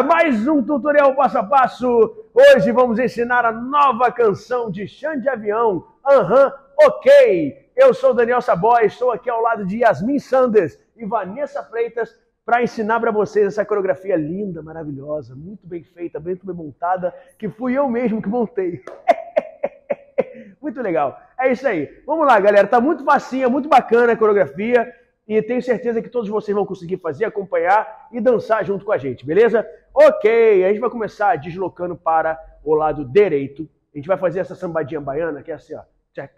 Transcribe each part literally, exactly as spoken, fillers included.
galera, mais um tutorial passo a passo. Hoje vamos ensinar a nova canção de Xande Avião. Aham, uhum, ok. Eu sou o Daniel Saboy, estou aqui ao lado de Yasmin Sanders e Vanessa Freitas para ensinar para vocês essa coreografia linda, maravilhosa, muito bem feita, muito bem montada, que fui eu mesmo que montei. Muito legal. É isso aí. Vamos lá, galera. Tá muito facinha, muito bacana a coreografia. E tenho certeza que todos vocês vão conseguir fazer, acompanhar e dançar junto com a gente, beleza? Ok, a gente vai começar deslocando para o lado direito. A gente vai fazer essa sambadinha baiana, que é assim, ó.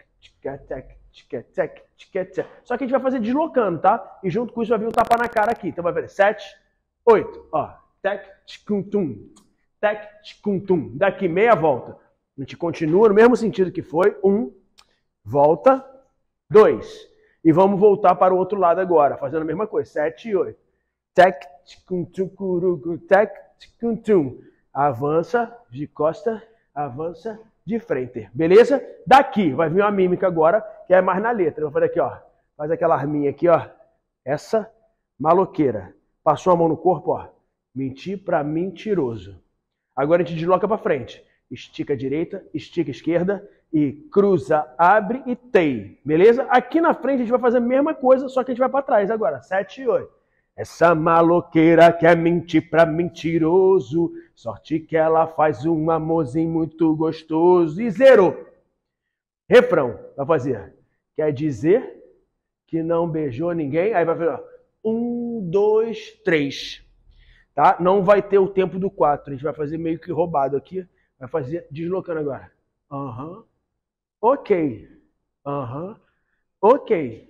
Só que a gente vai fazer deslocando, tá? E junto com isso vai vir um tapa na cara aqui. Então vai fazer sete, oito, ó. Tec, tcum, tum. Tec, tcum, tum. Daqui meia volta. A gente continua no mesmo sentido que foi. Um, volta, dois. E vamos voltar para o outro lado agora, fazendo a mesma coisa. Sete e oito. Tec, tcum, tum, curugu, tec, tcum, tum. Avança de costa, avança de frente. Beleza? Daqui vai vir uma mímica agora, que é mais na letra. Eu vou fazer aqui, ó. Faz aquela arminha aqui, ó. Essa, maloqueira. Passou a mão no corpo, ó. Mentir para mentiroso. Agora a gente desloca para frente. Estica a direita, estica a esquerda e cruza, abre e tei. Beleza? Aqui na frente a gente vai fazer a mesma coisa, só que a gente vai para trás agora. Sete e oito. Essa maloqueira quer mentir pra mentiroso, sorte que ela faz um amorzinho muito gostoso. E zero. Refrão. Vai fazer. Quer dizer que não beijou ninguém? Aí vai fazer, ó. Um, dois, três. Tá? Não vai ter o tempo do quatro. A gente vai fazer meio que roubado aqui. Vai fazer deslocando agora. Aham. Uhum. Ok. Aham. Uhum. Ok.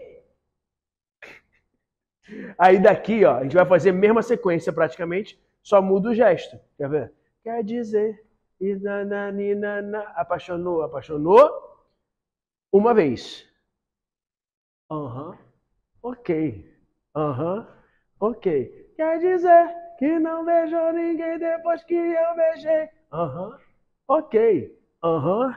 Aí daqui, ó, a gente vai fazer a mesma sequência praticamente, só muda o gesto. Quer ver? Quer dizer, apaixonou, apaixonou, uma vez. Aham. Uhum. Ok. Aham. Uhum. Ok. Quer dizer que não beijou ninguém depois que eu beijei. Aham. Uhum. Ok. Aham. Uhum.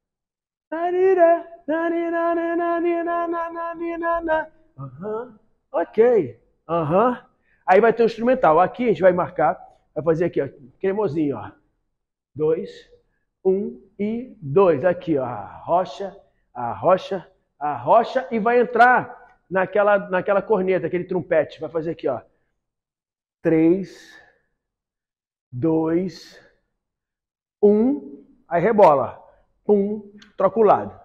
Aham. Ok. Aham. Uhum. Aí vai ter o instrumental. Aqui a gente vai marcar. Vai fazer aqui, ó. Cremosinho, ó. Dois. Um e dois. Aqui, ó. A rocha, a rocha, a rocha. E vai entrar naquela, naquela corneta, aquele trompete. Vai fazer aqui, ó. Três. Dois. Um. Aí rebola. Um. Troca o lado.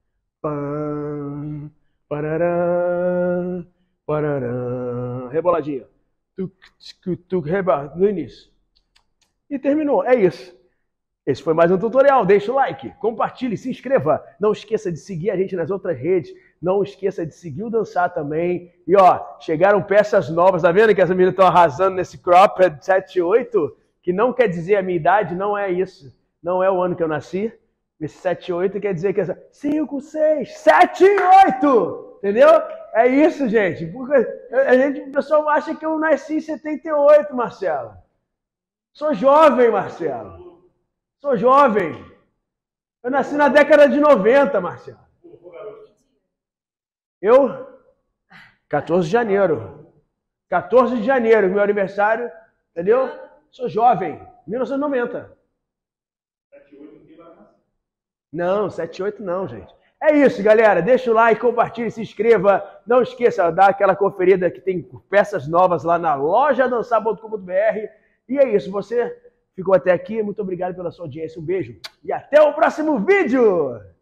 Pam. Parará. Parará. Reboladinha. Tuc, tuc, tuc, reba, no início. E terminou. É isso. Esse foi mais um tutorial. Deixa o like, compartilhe, se inscreva. Não esqueça de seguir a gente nas outras redes. Não esqueça de seguir o Dançar também. E ó, chegaram peças novas. Tá vendo que as meninas estão arrasando nesse cropped sete e oito? Que não quer dizer a minha idade, não é isso. Não é o ano que eu nasci. Esse sete e oito quer dizer que é cinco, seis, sete e oito. Entendeu? É isso, gente. Porque a gente, o pessoal acha que eu nasci em setenta e oito, Marcelo. Sou jovem, Marcelo. Sou jovem. Eu nasci na década de noventa, Marcelo. Eu? quatorze de janeiro. quatorze de janeiro, meu aniversário. Entendeu? Sou jovem. mil novecentos e noventa. Não, sete e oito não, gente. É isso, galera. Deixa o like, compartilhe, se inscreva. Não esqueça, dá aquela conferida que tem peças novas lá na loja dançar ponto com ponto br. E é isso. Você ficou até aqui. Muito obrigado pela sua audiência. Um beijo e até o próximo vídeo.